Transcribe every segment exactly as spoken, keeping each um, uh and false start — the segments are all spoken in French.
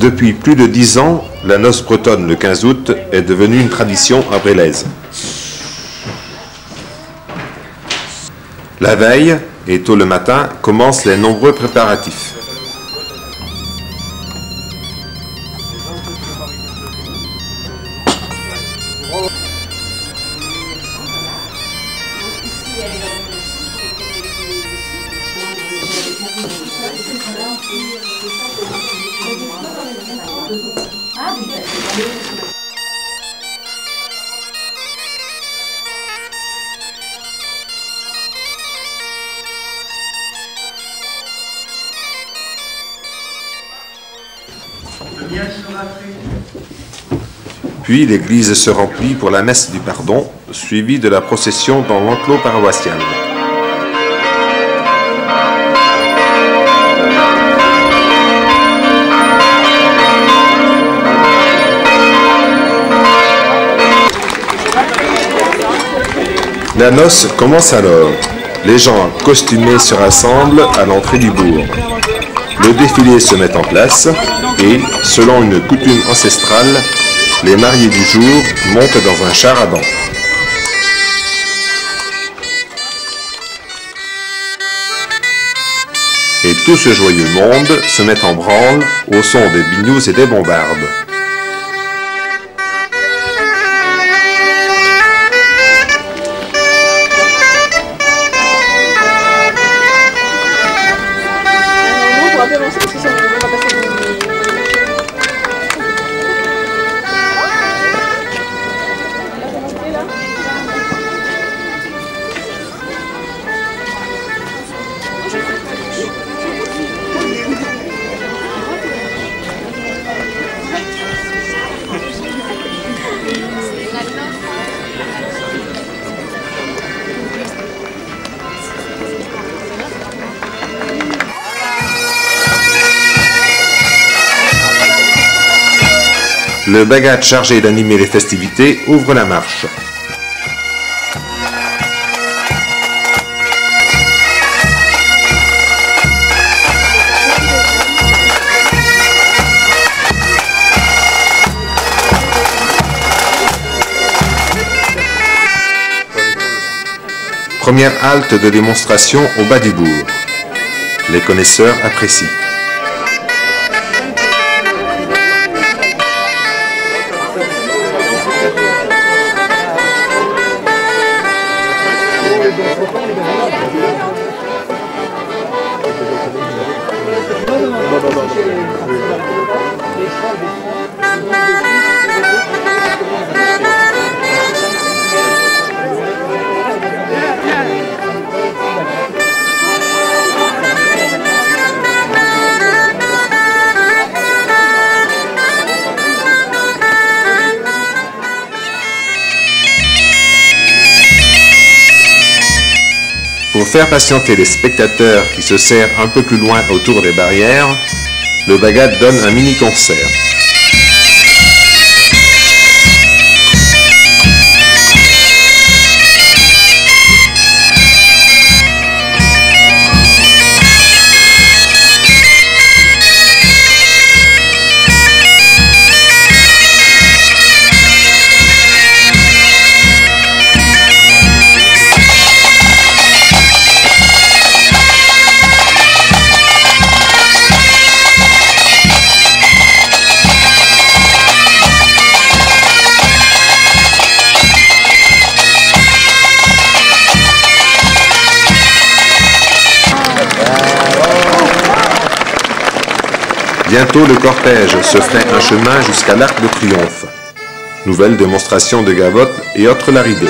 Depuis plus de dix ans, la noce bretonne le quinze août est devenue une tradition à Brélaise. La veille, et tôt le matin, commencent les nombreux préparatifs. Puis l'église se remplit pour la messe du pardon, suivie de la procession dans l'enclos paroissial. La noce commence alors. Les gens costumés se rassemblent à l'entrée du bourg. Le défilé se met en place et, selon une coutume ancestrale, les mariés du jour montent dans un char à dents. Et tout ce joyeux monde se met en branle au son des binious et des bombardes. Le bagad chargé d'animer les festivités ouvre la marche. Première halte de démonstration au bas du bourg. Les connaisseurs apprécient. Pour faire patienter les spectateurs qui se serrent un peu plus loin autour des barrières, le bagad donne un mini-concert. Bientôt le cortège se ferait un chemin jusqu'à l'Arc de Triomphe. Nouvelle démonstration de gavotte et autres laridés.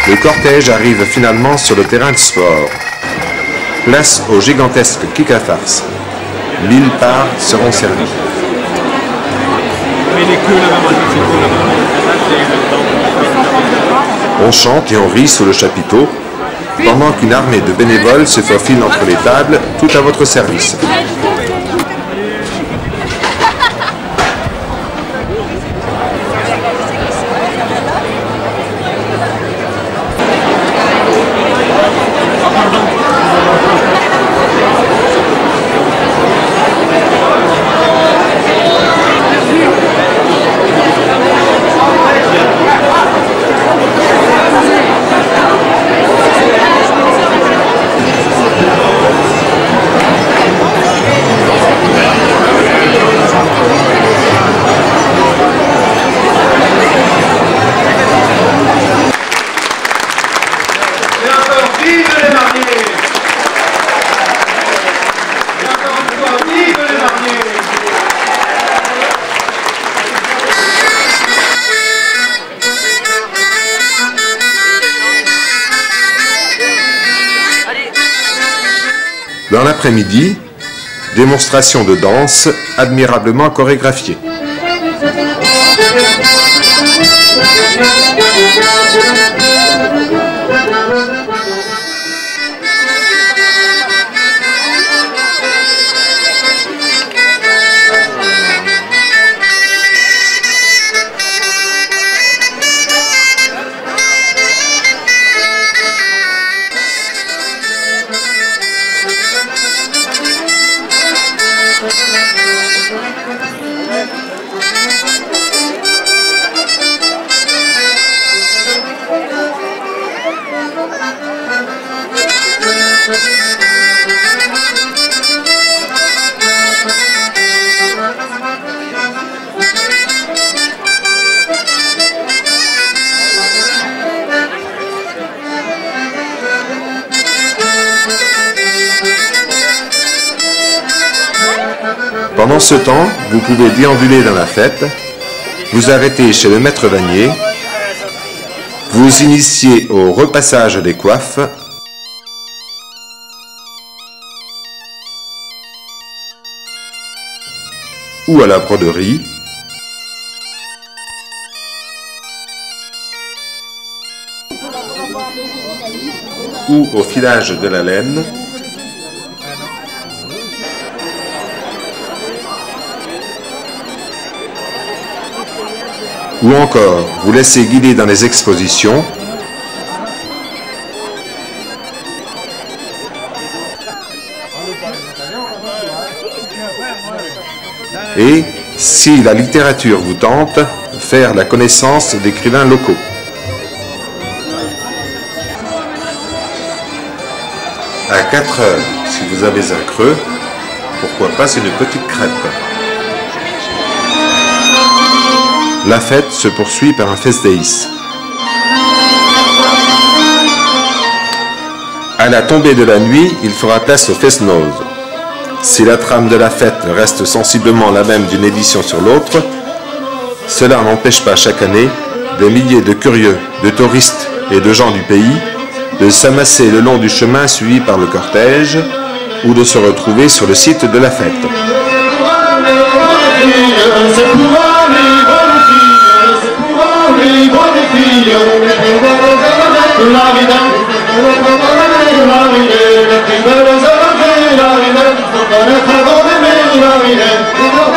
Le cortège arrive finalement sur le terrain de sport. Place au gigantesque kick à farce. Mille parts seront servies. On chante et on rit sous le chapiteau, pendant qu'une armée de bénévoles se faufile entre les tables, tout à votre service. Dans l'après-midi, démonstration de danse admirablement chorégraphiée. Pendant ce temps, vous pouvez déambuler dans la fête, vous arrêter chez le maître vannier, vous initier au repassage des coiffes, ou à la broderie, ou au filage de la laine, ou encore vous laisser guider dans les expositions, et, si la littérature vous tente, faire la connaissance d'écrivains locaux. À quatre heures, si vous avez un creux, pourquoi pas une petite crêpe. La fête se poursuit par un festdaïs. À la tombée de la nuit, il fera place au fest-noz. Si la trame de la fête reste sensiblement la même d'une édition sur l'autre, cela n'empêche pas chaque année des milliers de curieux, de touristes et de gens du pays de s'amasser le long du chemin suivi par le cortège ou de se retrouver sur le site de la fête. La